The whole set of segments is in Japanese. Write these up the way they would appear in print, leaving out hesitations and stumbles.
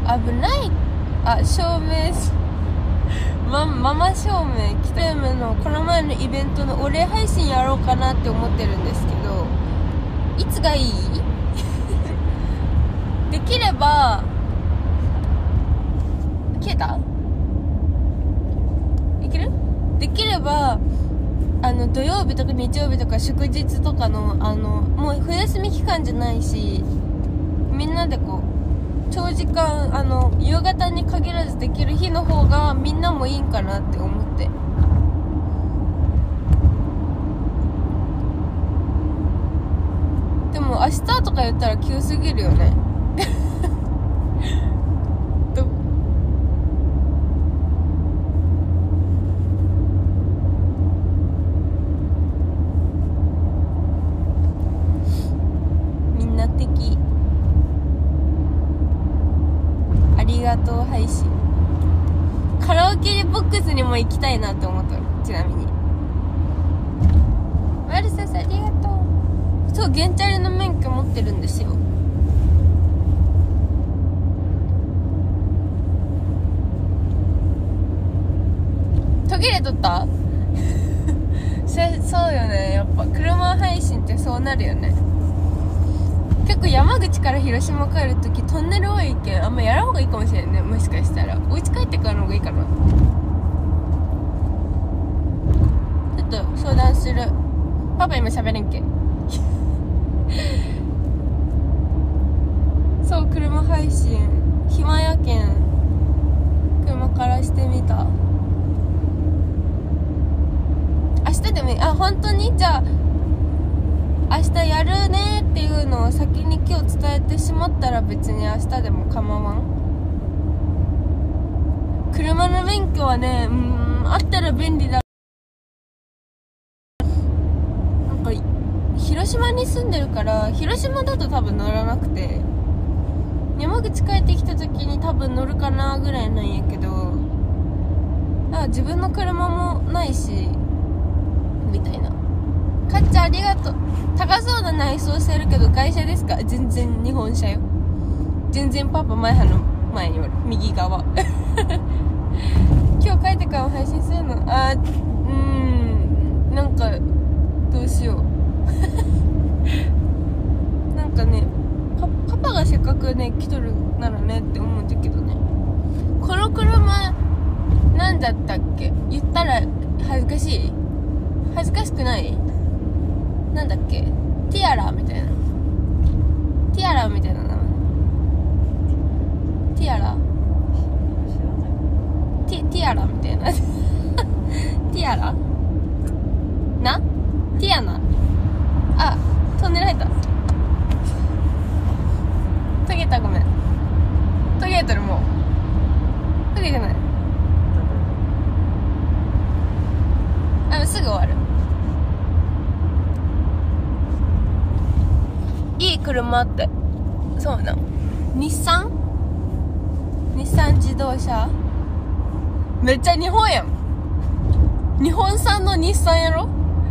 危ない。あ、照明ママ照明来た。のこの前のイベントのお礼配信やろうかなって思ってるんですけど、いつがいい？できれば消えた？いける？できれば土曜日とか日曜日とか祝日とかのもう冬休み期間じゃないし、みんなでこう長時間夕方に限らずできる日の方がみんなもいいんかなって思って。でも明日とか言ったら急すぎるよね。みんな的ありがとう配信。カラオケボックスにも行きたいなって思ったの。ちなみにマルサさんありがとう。そう、原チャリの免許持ってるんですよ。途切れとったそうよね。やっぱ車配信ってそうなるよね。結構山口から広島帰るときトンネル多いけんあんまやらんほうがいいかもしれんね。もしかしたらお家帰ってからの方がいいかな。ちょっと相談する。パパ今喋れんけんそう、車配信暇やけん車からしてみた。明日でもいい？あ、本当に？じゃあ明日やるねっていうのを先に今日伝えてしまったら別に明日でも構わん。車の免許はね、あったら便利だ。なんか広島に住んでるから広島だと多分乗らなくて、山口帰ってきた時に多分乗るかなぐらいなんやけど、自分の車もないしみたいな。かっちゃんありがとう。高そうな内装してるけど会社ですか？全然日本車よ。全然パパ前の前におる右側今日帰ってからも配信するの？なんかどうしようなんかね、パパがせっかくね来とるならねって思うんだけどね。この車なんだったっけ？言ったら恥ずかしい？恥ずかしくない？なんだっけ？ティアラみたいな。ティアラみたいな名前。ティアラ？ティアラみたいな。ティアラ？な？ティアナ？あ、トンネル入った。トゲた、ごめん。トゲてるもう。トゲてない。すぐ終わる。いい車って。そうなの。日産自動車めっちゃ日本やん。日本産の日産やろ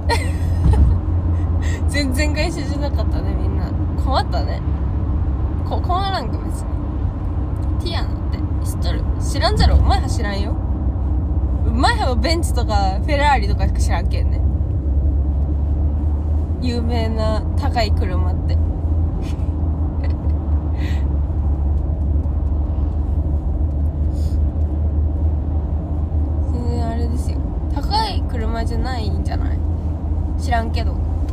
全然外車じゃなかったね。みんな困ったね。困らんか別に。ティアナって知っとる？知らんじゃろ。お前は知らんよ。前はベンツとかフェラーリとかしか知らんけんね。有名な高い車って全然あれですよ。高い車じゃないんじゃない？知らんけど。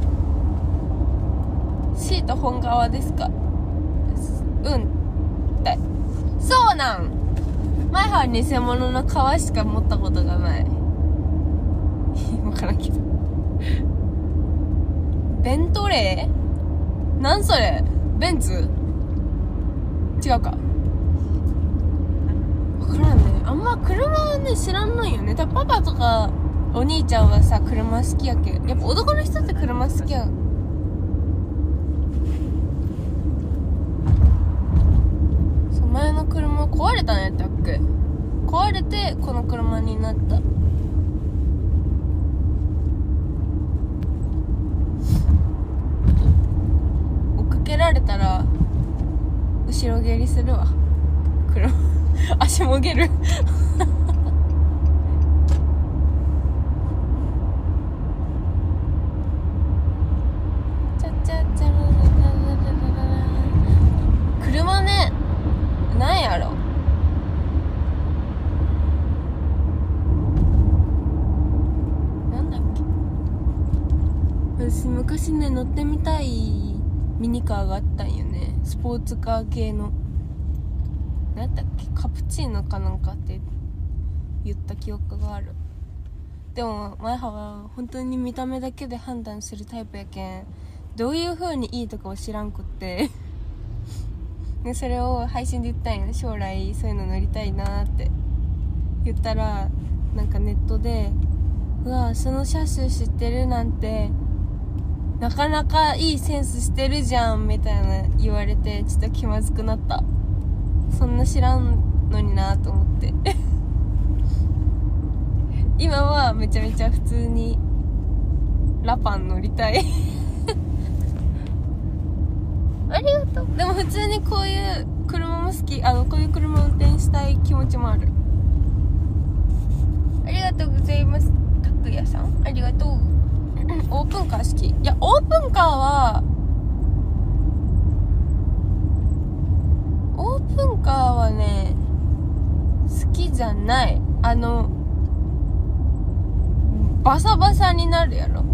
シート本革ですか？うんってそうなん。前は偽物の革しか持ったことがない分からんけど。ベントレー？なんそれ？ベンツ？違うか。分からんね。あんま車はね知らんのよね。多分パパとかお兄ちゃんはさ車好きやけん。やっぱ男の人って車好きやん。そう、前の車壊れたんやったっけ？壊れてこの車になった。追っかけられたら後ろ蹴りするわ。 車足もげる車ね、なんやろ、なんだっけ、私昔ね乗ってみたいミニカーがあったんよね。スポーツカー系の、なんだっけ、カプチーノかなんかって言った記憶がある。でも前は本当に見た目だけで判断するタイプやけん、どういう風にいいとかを知らんくってでそれを配信で言ったんよ。将来そういうの乗りたいなって言ったら、なんかネットで、うわその車種知ってるなんてなかなかいいセンスしてるじゃんみたいな言われて、ちょっと気まずくなった。そんな知らんのになと思って今はめちゃめちゃ普通にラパン乗りたいありがとう。でも普通にこういう車も好き。こういう車運転したい気持ちもある。ありがとうございます。たくやさんありがとうオープンカー好き。いや、オープンカーはね好きじゃない。バサバサになるやろ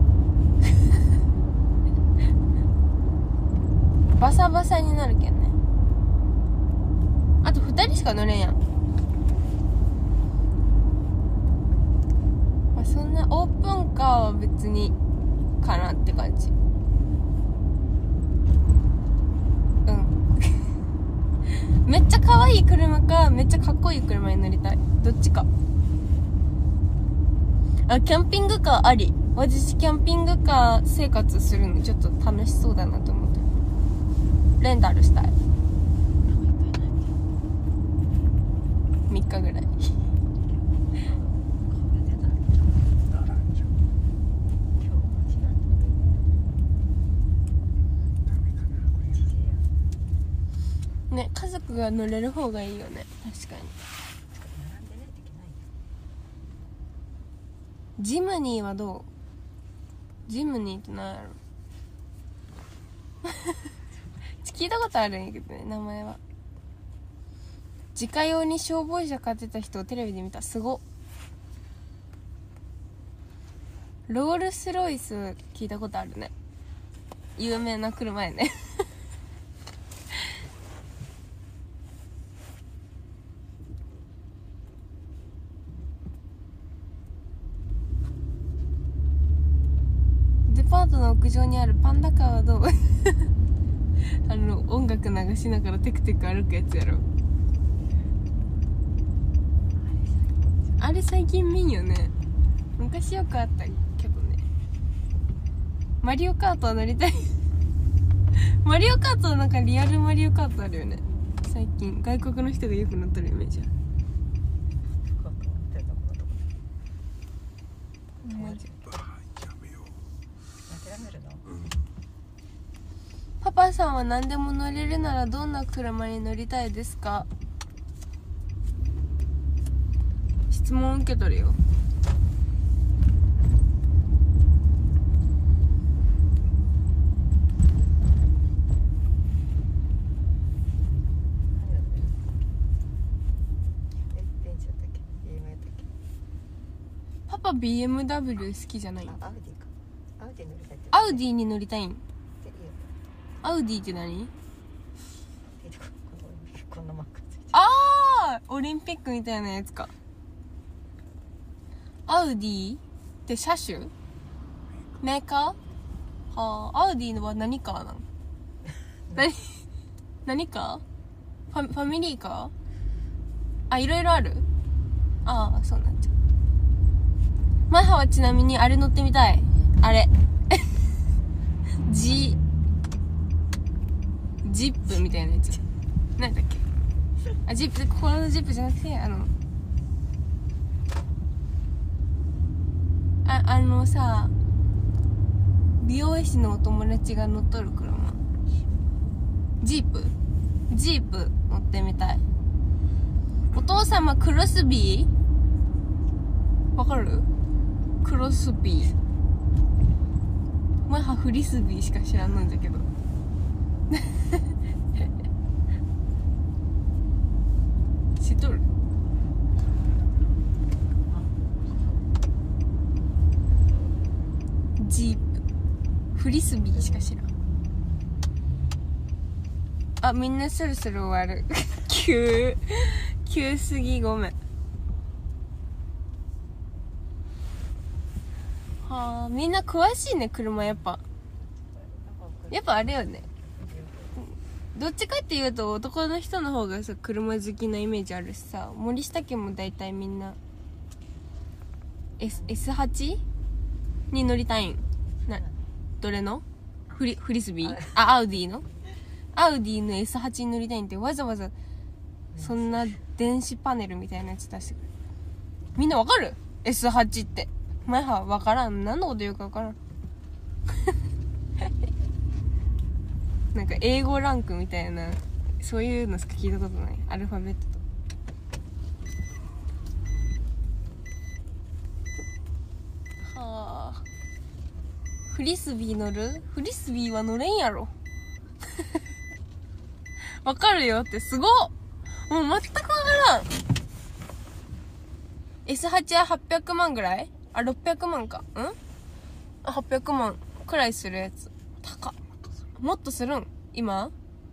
バサバサになるけんね。あと2人しか乗れんやん。まあ、そんなオープンカーは別にかなって感じ。めっちゃ可愛い車かめっちゃかっこいい車に乗りたい。どっちか。キャンピングカーあり。私キャンピングカー生活するのちょっと楽しそうだなと思って、レンタルしたい。3日ぐらいね、家族が乗れる方がいいよね。確かに。ジムニーはどう？ジムニーって何やろ聞いたことあるんやけどね、名前は。自家用に消防車買ってた人をテレビで見た。すごっ。ロールスロイス聞いたことあるね。有名な車やねデパートの屋上にあるパンダカーはどう音楽流しながらテクテク歩くやつやろ。あれ最近見んよね。昔よくあったけどね。マリオカートは乗りたいマリオカートはなんかリアルマリオカートあるよね。最近外国の人がよく乗ってるイメージある。パパさんは何でも乗れるならどんな車に乗りたいですか？質問受け取るよ。パパ BMW 好きじゃない？アウディに乗りたいん？アウディって何？あー、オリンピックみたいなやつか。アウディって車種？メーカー？はあ、アウディのは何カーなん何カー？ファミリーカー？あ、いろいろある？ああ、そうなんじゃ。マハはちなみにあれ乗ってみたい。あれジップみたいなやつ。なんだっけ？あ、ジップ、ここのジップじゃなくて、さ、美容師のお友達が乗っとる車。ジープ乗ってみたい。 お父様クロスビーわかる？クロスビー。前はフリスビーしか知らんのんじゃけど知っとる？ジープフリスビーしか知らん。あ、みんなそろそろ終わる急すぎ、ごめん。はあ、みんな詳しいね、車。やっぱあれよね。どっちかっていうと男の人の方がさ車好きなイメージあるしさ、森下家も大体みんな S8 に乗りたいんな。どれのフリスビー？あ、アウディの S8 に乗りたいんって、わざわざそんな電子パネルみたいなやつ出してくる。みんなわかる？ S8 って前はわからん。何のこと言うかわからんなんか英語ランクみたいな、そういうのしか聞いたことない。アルファベットと。はあ、フリスビー乗る？フリスビーは乗れんやろわかるよって、すごっ。もう全くわからん。 S8 は800万ぐらい？あ、600万か。あ、800万くらいするやつ。高っ。もっとするん？今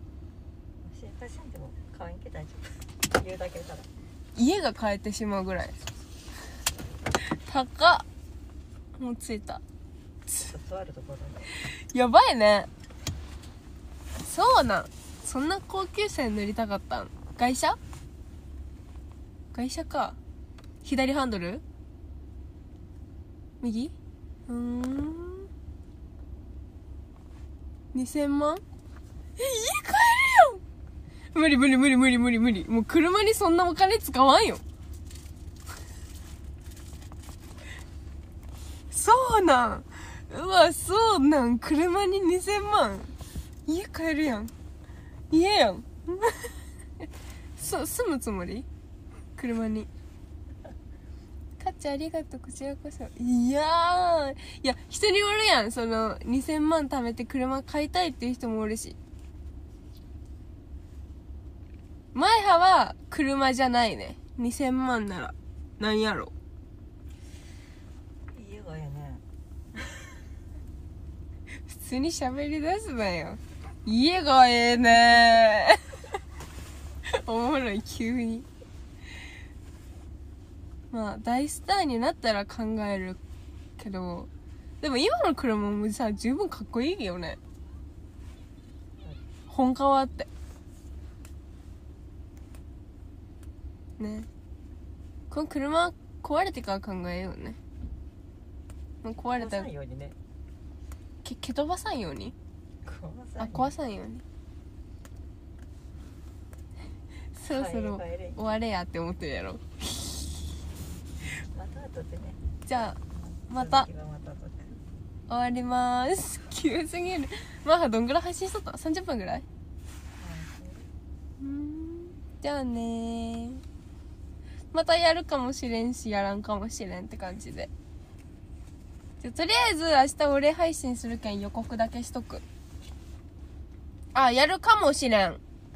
言うだけたら家が買えてしまうぐらい高っ。もう着いた。やばいね。そうなん。そんな高級車に乗りたかったん？外車か。左ハンドル？右？2000万？家買えるやん。無理。もう車にそんなお金使わんよ。そうなん。うわ、そうなん。車に2000万。家買えるやん。家やん住むつもり？車に。かっちゃんありがとう。こちらこそ。いや人におるやん。その2000万貯めて車買いたいっていう人もおるし。前派は車じゃないね。2000万なら何やろ。 家がええね普通に喋り出すなよ。家がええねおもろい、急に。まあ大スターになったら考えるけど、でも今の車もさ十分かっこいいよね。本革あってね。この車壊れてから考えようね。壊れたら蹴飛ばさんように。壊さんように。そろそろ終われやって思ってるやろじゃあまた終わりまーす。急すぎる。まあどんぐらい配信しとった？ 30 分ぐらい？じゃあねー。またやるかもしれんしやらんかもしれんって感じで。じゃとりあえず明日俺配信するけん予告だけしとく。あ、やるかもしれん。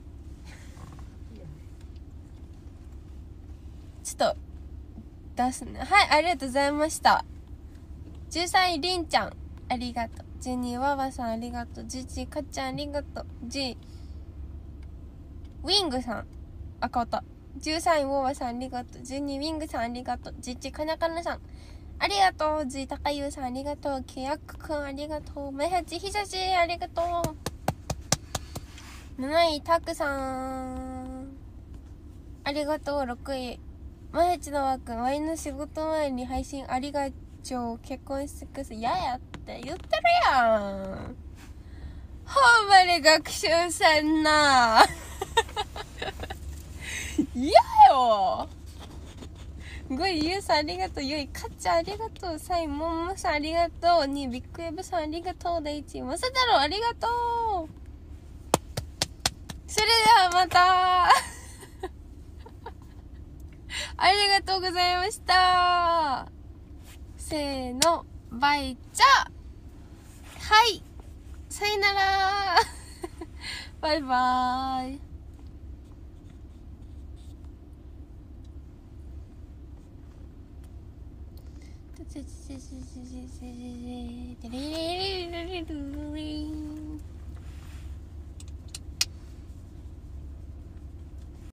ちょっと出すね。はい、ありがとうございました。13位りんちゃんありがとう。12位わわさんありがとう。11位かっちゃんありがとう。10位ウィングさん、あ、変わった。13位わわさんありがとう。12位ウィングさんありがとう。11位かなかなさんありがとう。10位たかゆうさんありがとう。けやくくんありがとう。めはちひさしありがとう。7位たくさんありがとう。6位まやちのわくん、ワイの仕事前に配信ありがとう。結婚してくす。ややって言ってるやん。ほんまに学習せんな。嫌よ。5位ゆうさんありがとう。4位かっちゃんありがとう。3位もんもさんありがとう。2位ビッグウェブさんありがとう。第1位まさ太郎ありがとう。それではまたありがとうございました。せーの、バイチャ。はい。さよなら。バイバーイ。